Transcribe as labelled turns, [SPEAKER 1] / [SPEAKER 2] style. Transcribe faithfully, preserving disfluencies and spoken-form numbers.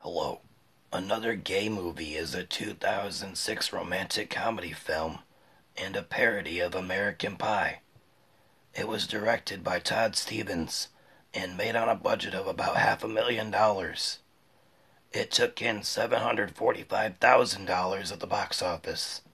[SPEAKER 1] Hello. Another Gay Movie is a two thousand six romantic comedy film and a parody of American Pie. It was directed by Todd Stevens and made on a budget of about half a million dollars. It took in seven hundred forty-five thousand dollars at the box office